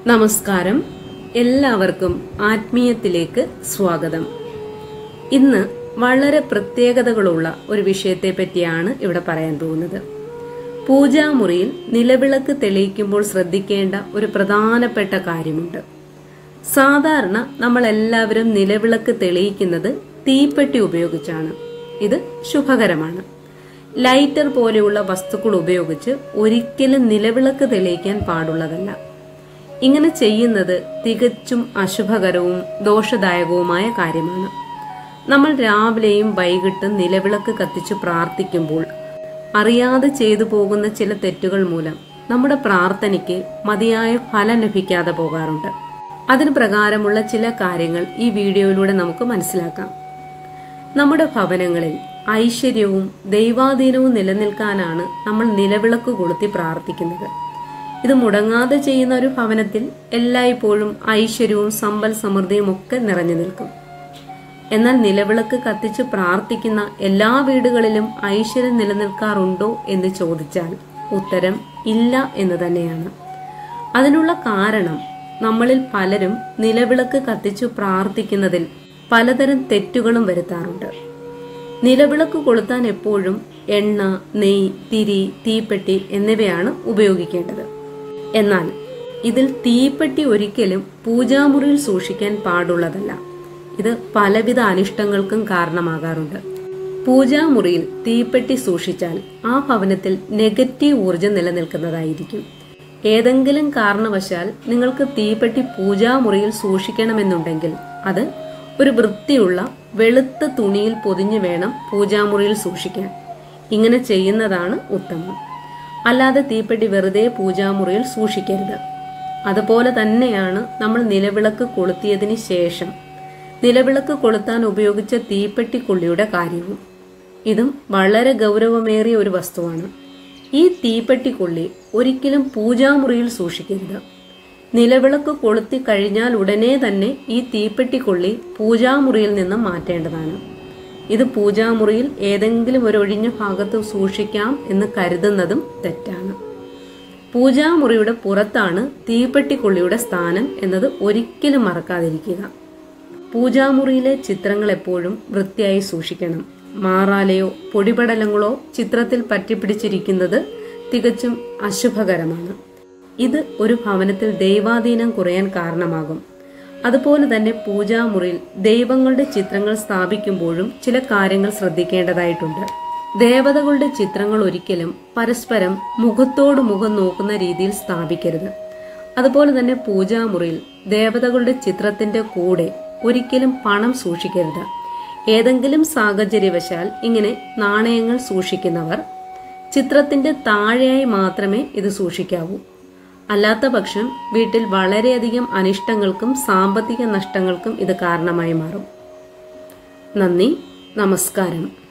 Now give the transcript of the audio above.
നമസ്കാരം. എല്ലാവർക്കും ആത്മീയത്തിലേക്ക് സ്വാഗതം. ഇന്ന് വളരെ പ്രത്യേകതകളുള്ള ഒരു വിഷയത്തെ പറ്റിയാണ് ഇവിടെ പറയാൻ പോകുന്നത്. പൂജാമുറിയിൽ നിലവിളക്ക് തെളിയിക്കുമ്പോൾ ശ്രദ്ധിക്കേണ്ട ഒരു പ്രധാനപ്പെട്ട കാര്യമുണ്ട്. സാധാരണ നമ്മൾ എല്ലാവരും നിലവിളക്ക് തെളിയിക്കുന്നത് തീപ്പെട്ടി ഉപയോഗിച്ചാണ്. ഇത് ശുഭകരമാണ്. ലൈറ്റർ പോലെയുള്ള വസ്തുക്കൾ ഉപയോഗിച്ച് ഒരിക്കലും നിലവിളക്ക് തെളിയിക്കാൻ പാടുള്ളതല്ല. ഇങ്ങനെ ചെയ്യുന്നത് തികച്ചും അശുഭകരവും ദോഷദായകവുമായ കാര്യമാണ്. നമ്മൾ രാവിലെയും വൈകിട്ടും നിലവിളക്ക് കത്തിച്ചു പ്രാർത്ഥിക്കുമ്പോൾ അറിയാതെ ചെയ്തു പോകുന്ന ചില തെറ്റുകൾ മൂലം നമ്മുടെ പ്രാർത്ഥനയ്ക്ക് മതിയായ ഫലം ലഭിക്കാതെ പോകാറുണ്ട്. അതിന് പ്രകാരമുള്ള ചില കാര്യങ്ങൾ ഈ വീഡിയോയിലൂടെ നമുക്ക് മനസ്സിലാക്കാം. നമ്മുടെ ഭവനങ്ങളിൽ ഐശ്വര്യവും ദൈവാധീനവും നിലനിൽക്കാനാണ് നമ്മൾ നിലവിളക്ക് കൊളുത്തി പ്രാർത്ഥിക്കുന്നത്. ഇത് മുടങ്ങാതെ ചെയ്യുന്ന ഒരു ഭവനത്തിൽ എല്ലായ്പ്പോഴും ഐശ്വര്യവും സമ്പൽ സമൃദ്ധിയും ഒക്കെ നിറഞ്ഞു നിൽക്കും. എന്നാൽ നിലവിളക്ക് കത്തിച്ച് പ്രാർത്ഥിക്കുന്ന എല്ലാ വീടുകളിലും ഐശ്വര്യം നിലനിൽക്കാറുണ്ടോ എന്ന് ചോദിച്ചാൽ ഉത്തരം ഇല്ല എന്ന് തന്നെയാണ്. അതിനുള്ള കാരണം നമ്മളിൽ പലരും നിലവിളക്ക് കത്തിച്ചു പ്രാർത്ഥിക്കുന്നതിൽ പലതരം തെറ്റുകളും വരുത്താറുണ്ട്. നിലവിളക്ക് കൊളുത്താൻ എപ്പോഴും എണ്ണ, നെയ്യ്, തിരി, തീപ്പെട്ടി എന്നിവയാണ് ഉപയോഗിക്കേണ്ടത്. എന്നാൽ ഇതിൽ തീപ്പെട്ടി ഒരിക്കലും പൂജാമുറിയിൽ സൂക്ഷിക്കാൻ പാടുള്ളതല്ല. ഇത് പലവിധ അനിഷ്ടങ്ങൾക്കും കാരണമാകാറുണ്ട്. പൂജാമുറിയിൽ തീപ്പെട്ടി സൂക്ഷിച്ചാൽ ആ ഭവനത്തിൽ നെഗറ്റീവ് ഊർജം നിലനിൽക്കുന്നതായിരിക്കും. ഏതെങ്കിലും കാരണവശാൽ നിങ്ങൾക്ക് തീപ്പെട്ടി പൂജാമുറിയിൽ സൂക്ഷിക്കണമെന്നുണ്ടെങ്കിൽ അത് ഒരു വൃത്തിയുള്ള വെളുത്ത തുണിയിൽ പൊതിഞ്ഞു വേണം പൂജാമുറിയിൽ സൂക്ഷിക്കാൻ. ഇങ്ങനെ ചെയ്യുന്നതാണ് ഉത്തമം. അല്ലാതെ തീപ്പെട്ടി വെറുതെ പൂജാമുറിയിൽ സൂക്ഷിക്കരുത്. അതുപോലെ തന്നെയാണ് നമ്മൾ നിലവിളക്ക് കൊളുത്തിയതിന് ശേഷം നിലവിളക്ക് കൊളുത്താൻ ഉപയോഗിച്ച തീപ്പെട്ടിക്കുള്ളിയുടെ കാര്യവും. ഇതും വളരെ ഗൗരവമേറിയ ഒരു വസ്തുവാണ്. ഈ തീപ്പെട്ടിക്കുള്ളി ഒരിക്കലും പൂജാമുറിയിൽ സൂക്ഷിക്കരുത്. നിലവിളക്ക് കൊളുത്തി കഴിഞ്ഞാൽ ഉടനെ തന്നെ ഈ തീപ്പെട്ടിക്കുള്ളി പൂജാമുറിയിൽ നിന്ന് മാറ്റേണ്ടതാണ്. ഇത് പൂജാമുറിയിൽ ഏതെങ്കിലും ഒരു ഒഴിഞ്ഞ ഭാഗത്ത് സൂക്ഷിക്കാം എന്ന് കരുതുന്നതും തെറ്റാണ്. പൂജാമുറിയുടെ പുറത്താണ് തീപ്പെട്ടിക്കുള്ളിയുടെ സ്ഥാനം എന്നത് ഒരിക്കലും മറക്കാതിരിക്കുക. പൂജാമുറിയിലെ ചിത്രങ്ങൾ എപ്പോഴും വൃത്തിയായി സൂക്ഷിക്കണം. മാറാലയോ പൊടിപടലങ്ങളോ ചിത്രത്തിൽ പറ്റിപ്പിടിച്ചിരിക്കുന്നത് തികച്ചും അശുഭകരമാണ്. ഇത് ഒരു ഭവനത്തിൽ ദൈവാധീനം കുറയാൻ കാരണമാകും. അതുപോലെ തന്നെ പൂജാമുറിയിൽ ദൈവങ്ങളുടെ ചിത്രങ്ങൾ സ്ഥാപിക്കുമ്പോഴും ചില കാര്യങ്ങൾ ശ്രദ്ധിക്കേണ്ടതായിട്ടുണ്ട്. ദേവതകളുടെ ചിത്രങ്ങൾ ഒരിക്കലും പരസ്പരം മുഖത്തോട് മുഖം നോക്കുന്ന രീതിയിൽ സ്ഥാപിക്കരുത്. അതുപോലെ തന്നെ പൂജാമുറിയിൽ ദേവതകളുടെ ചിത്രത്തിന്റെ കൂടെ ഒരിക്കലും പണം സൂക്ഷിക്കരുത്. ഏതെങ്കിലും സാഹചര്യവശാൽ ഇങ്ങനെ നാണയങ്ങൾ സൂക്ഷിക്കുന്നവർ ചിത്രത്തിന്റെ താഴെയായി മാത്രമേ ഇത് സൂക്ഷിക്കാവൂ. അല്ലാത്ത പക്ഷം വീട്ടിൽ വളരെയധികം അനിഷ്ടങ്ങൾക്കും സാമ്പത്തിക നഷ്ടങ്ങൾക്കും ഇത് കാരണമായി മാറും. നന്ദി, നമസ്കാരം.